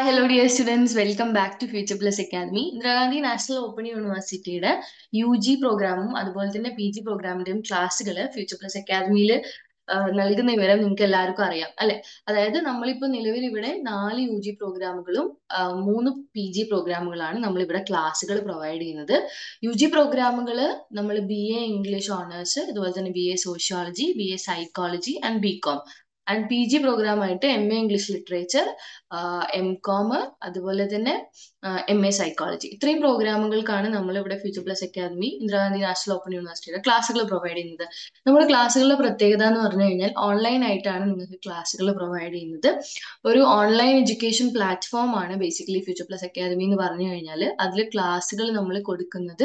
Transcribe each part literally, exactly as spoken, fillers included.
hello dear students. Welcome back to Future Plus Academy. Indira Gandhi national open യൂണിവേഴ്സിറ്റിയുടെ U G പ്രോഗ്രാമും അതുപോലെ തന്നെ P G പ്രോഗ്രാമിന്റെയും ക്ലാസ്സുകൾ ഫ്യൂച്ചർ പ്ലസ് അക്കാദമിയിൽ നൽകുന്ന വിവരം നിങ്ങൾക്ക് എല്ലാവർക്കും അറിയാം അല്ലെ. അതായത് നമ്മളിപ്പോ നിലവിൽ ഇവിടെ നാല് യു ജി പ്രോഗ്രാമുകളും മൂന്ന് പി ജി പ്രോഗ്രാമുകളാണ് നമ്മൾ ഇവിടെ ക്ലാസ്സുകൾ പ്രൊവൈഡ് ചെയ്യുന്നത്. യു ജി പ്രോഗ്രാമുകൾ നമ്മൾ ബി എ ഇംഗ്ലീഷ് ഓണേഴ്സ്, അതുപോലെ തന്നെ B A sociology, B A psychology and B com. And P G programme ആയിട്ട് M A English literature, M com, അതുപോലെ തന്നെ എം എ സൈക്കോളജി. ഇത്രയും പ്രോഗ്രാമുകൾക്കാണ് നമ്മൾ ഇവിടെ future plus academy Indira Gandhi national open യൂണിവേഴ്സിറ്റിയുടെ ക്ലാസ്സുകൾ പ്രൊവൈഡ് ചെയ്യുന്നത്. നമ്മുടെ ക്ലാസ്സുകളുടെ പ്രത്യേകത എന്ന് പറഞ്ഞു കഴിഞ്ഞാൽ ഓൺലൈൻ ആയിട്ടാണ് നിങ്ങൾക്ക് ക്ലാസ്സുകൾ പ്രൊവൈഡ് ചെയ്യുന്നത്. ഒരു ഓൺലൈൻ എഡ്യൂക്കേഷൻ പ്ലാറ്റ്ഫോം ആണ് ബേസിക്കലി ഫ്യൂച്ചർ പ്ലസ് അക്കാദമി എന്ന് പറഞ്ഞു കഴിഞ്ഞാൽ. അതിൽ ക്ലാസ്സുകൾ നമ്മൾ കൊടുക്കുന്നത്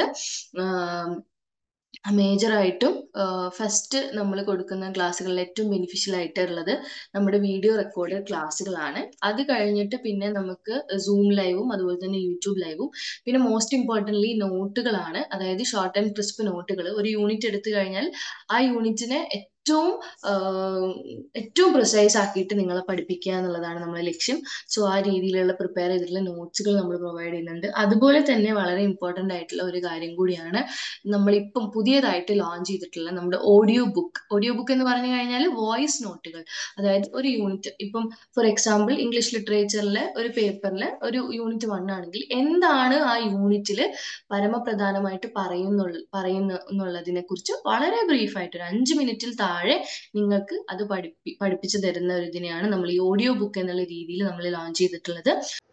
മേജർ ആയിട്ടും ഫസ്റ്റ് നമ്മൾ കൊടുക്കുന്ന ക്ലാസ്സുകളിൽ ഏറ്റവും ബെനിഫിഷ്യൽ ആയിട്ടുള്ളത് നമ്മുടെ വീഡിയോ റെക്കോർഡ് ക്ലാസ്സുകളാണ്. അത് കഴിഞ്ഞിട്ട് പിന്നെ നമുക്ക് സൂം ലൈവും അതുപോലെ തന്നെ യൂട്യൂബ് ലൈവും, പിന്നെ മോസ്റ്റ് ഇമ്പോർട്ടൻ്റ്ലി നോട്ടുകളാണ്. അതായത് ഷോർട്ട് ആൻഡ് ക്രിസ്പ് നോട്ടുകൾ. ഒരു യൂണിറ്റ് എടുത്തു കഴിഞ്ഞാൽ ആ യൂണിറ്റിനെ ഏറ്റവും ഏറ്റവും പ്രിസൈസ് ആക്കിയിട്ട് നിങ്ങളെ പഠിപ്പിക്കുക എന്നുള്ളതാണ് നമ്മുടെ ലക്ഷ്യം. സോ ആ രീതിയിലുള്ള പ്രിപ്പയർ ചെയ്തിട്ടുള്ള നോട്ട്സുകൾ നമ്മൾ പ്രൊവൈഡ് ചെയ്യുന്നുണ്ട്. അതുപോലെ തന്നെ വളരെ ഇമ്പോർട്ടൻ്റ് ആയിട്ടുള്ള ഒരു കാര്യം കൂടിയാണ് നമ്മളിപ്പം പുതിയതായിട്ട് ലോഞ്ച് ചെയ്തിട്ടുള്ള നമ്മുടെ ഓഡിയോ ബുക്ക്. ഓഡിയോ ബുക്ക് എന്ന് പറഞ്ഞു കഴിഞ്ഞാൽ വോയിസ് നോട്ടുകൾ. അതായത് ഒരു യൂണിറ്റ് ഇപ്പം ഫോർ എക്സാമ്പിൾ ഇംഗ്ലീഷ് ലിറ്ററേച്ചറിലെ ഒരു പേപ്പറിൽ ഒരു യൂണിറ്റ് വൺ ആണെങ്കിൽ എന്താണ് ആ യൂണിറ്റിൽ പരമപ്രധാനമായിട്ട് പറയുന്നു പറയുന്ന എന്നുള്ളതിനെ കുറിച്ച് വളരെ ബ്രീഫായിട്ട് ഒരു അഞ്ച് മിനിറ്റിൽ താഴെ നിങ്ങൾക്ക് അത് പഠിപ്പി പഠിപ്പിച്ചു തരുന്ന ഒരു ഇതിനെയാണ് നമ്മൾ ഈ ഓഡിയോ ബുക്ക് എന്നുള്ള രീതിയിൽ നമ്മൾ ലോഞ്ച് ചെയ്തിട്ടുള്ളത്.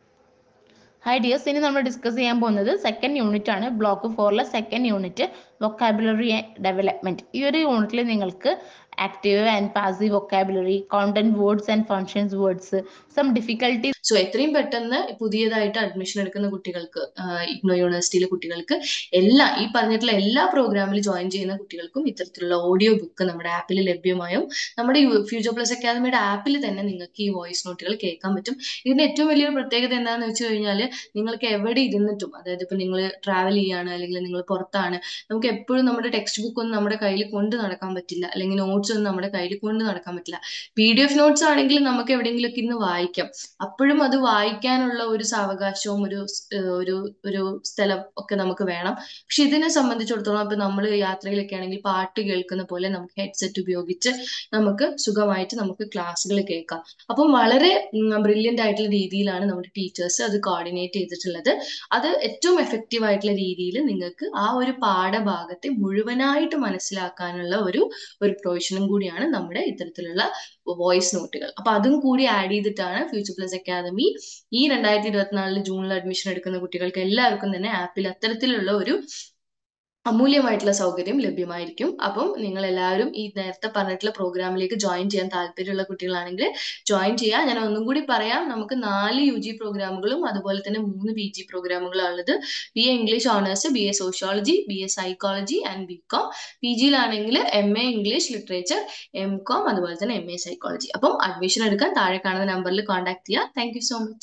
ഹൈ ഡിയേഴ്സ്, ഇനി നമ്മൾ ഡിസ്കസ് ചെയ്യാൻ പോകുന്നത് സെക്കൻഡ് യൂണിറ്റ് ആണ്. ബ്ലോക്ക് ഫോറിലെ സെക്കൻഡ് യൂണിറ്റ് വൊക്കാബുലറി ഡെവലപ്മെന്റ്. ഈ ഒരു യൂണിറ്റിൽ നിങ്ങൾക്ക് active and passive vocabulary, content words and functions words, some difficulties. So എത്രയും പെട്ടെന്ന് പുതിയതായിട്ട് അഡ്മിഷൻ എടുക്കുന്ന കുട്ടികൾക്ക്, ഇഗ്നോ യൂണിവേഴ്സിറ്റിയിലെ കുട്ടികൾക്ക്, എല്ലാ ഈ പറഞ്ഞിട്ടുള്ള എല്ലാ പ്രോഗ്രാമിൽ ജോയിൻ ചെയ്യുന്ന കുട്ടികൾക്കും ഇത്തരത്തിലുള്ള ഓഡിയോ ബുക്ക് നമ്മുടെ ആപ്പിൽ ലഭ്യമായും നമ്മുടെ ഫ്യൂച്ചർ പ്ലസ് അക്കാദമിയുടെ ആപ്പിൽ തന്നെ നിങ്ങൾക്ക് ഈ വോയിസ് നോട്ടുകൾ കേൾക്കാൻ പറ്റും. ഇതിന്റെ ഏറ്റവും വലിയൊരു പ്രത്യേകത എന്താണെന്ന് വെച്ച് കഴിഞ്ഞാൽ നിങ്ങൾക്ക് എവിടെ ഇരുന്നിട്ടും, അതായത് ഇപ്പൊ നിങ്ങൾ ട്രാവൽ ചെയ്യാണ് അല്ലെങ്കിൽ നിങ്ങൾ പുറത്താണ്, നമുക്ക് എപ്പോഴും നമ്മുടെ ടെക്സ്റ്റ് ബുക്ക് ഒന്നും നമ്മുടെ കയ്യിൽ കൊണ്ട് നടക്കാൻ പറ്റില്ല, അല്ലെങ്കിൽ നോട്ട്സ് ഒന്നും നമ്മുടെ കയ്യിൽ കൊണ്ട് നടക്കാൻ പറ്റില്ല. പി ഡി എഫ് നോട്ട്സ് ആണെങ്കിൽ നമുക്ക് എവിടെയെങ്കിലും ഒക്കെ ഇന്ന് വായിക്കാം. അപ്പോഴും അത് വായിക്കാനുള്ള ഒരു സാവകാശവും ഒരു ഒരു ഒരു സ്ഥലം ഒക്കെ നമുക്ക് വേണം. പക്ഷെ ഇതിനെ സംബന്ധിച്ചിടത്തോളം ഇപ്പൊ നമ്മൾ യാത്രയിലൊക്കെ ആണെങ്കിൽ പാട്ട് കേൾക്കുന്ന പോലെ നമുക്ക് ഹെഡ്സെറ്റ് ഉപയോഗിച്ച് നമുക്ക് സുഖമായിട്ട് നമുക്ക് ക്ലാസ്സുകൾ കേൾക്കാം. അപ്പം വളരെ ബ്രില്യൻ്റ് ആയിട്ടുള്ള രീതിയിലാണ് നമ്മുടെ ടീച്ചേഴ്സ് അത് കോർഡിനേറ്റ് ചെയ്തിട്ടുള്ളത്. അത് ഏറ്റവും എഫക്റ്റീവ് ആയിട്ടുള്ള രീതിയിൽ നിങ്ങൾക്ക് ആ ഒരു പാഠഭാഗത്തെ മുഴുവനായിട്ട് മനസ്സിലാക്കാനുള്ള ഒരു ഒരു പ്രൊവിഷനും കൂടിയാണ് നമ്മുടെ ഇത്തരത്തിലുള്ള വോയിസ് നോട്ടുകൾ. അപ്പൊ അതും കൂടി ആഡ് ചെയ്തിട്ടാണ് ഫ്യൂച്ചർ പ്ലസ് അക്കാദമി ഈ രണ്ടായിരത്തി ഇരുപത്തിനാലില് ജൂണിൽ അഡ്മിഷൻ എടുക്കുന്ന കുട്ടികൾക്ക് എല്ലാവർക്കും തന്നെ ആപ്പിൽ അത്തരത്തിലുള്ള ഒരു അമൂല്യമായിട്ടുള്ള സൗകര്യം ലഭ്യമായിരിക്കും. അപ്പം നിങ്ങൾ എല്ലാവരും ഈ നേരത്തെ പറഞ്ഞിട്ടുള്ള പ്രോഗ്രാമിലേക്ക് ജോയിൻ ചെയ്യാൻ താല്പര്യമുള്ള കുട്ടികളാണെങ്കിൽ ജോയിൻ ചെയ്യുക. ഞാൻ ഒന്നും കൂടി പറയാം, നമുക്ക് നാല് യു ജി പ്രോഗ്രാമുകളും അതുപോലെ തന്നെ മൂന്ന് പി ജി പ്രോഗ്രാമുകളും ഉള്ളത്. B A English honours, B A sociology, B A psychology and B com. P ജിയിലാണെങ്കിൽ M A English literature, M com, അതുപോലെ തന്നെ എം എ സൈക്കോളജി. അപ്പം അഡ്മിഷൻ എടുക്കാൻ താഴെ കാണുന്ന നമ്പറിൽ കോൺടാക്ട് ചെയ്യുക. Thank you so much.